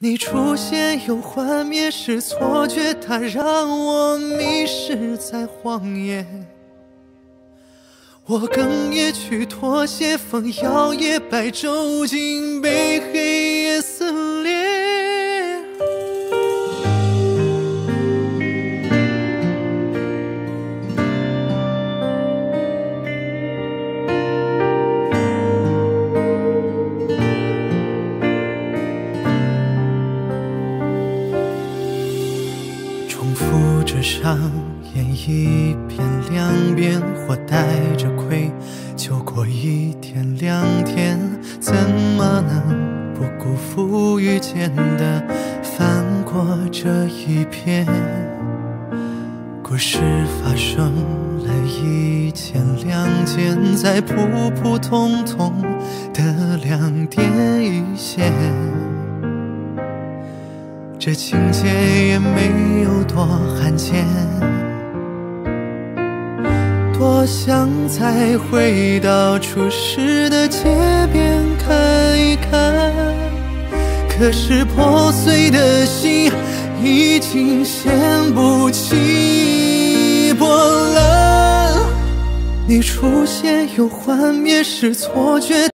你出现又幻灭是错觉，它让我迷失在荒野。我哽咽去妥协，风摇曳，白昼竟被黑夜撕裂。重复着上演一遍两遍，或带着愧就过一天两天，怎么能不辜负遇见的，翻过这一篇。故事发生了一件两件，在普普通通的两点一线，这情节也没有多罕见，多想再回到初识的街边看一看，可是破碎的心已经掀不起波澜。你出现又幻灭是错觉。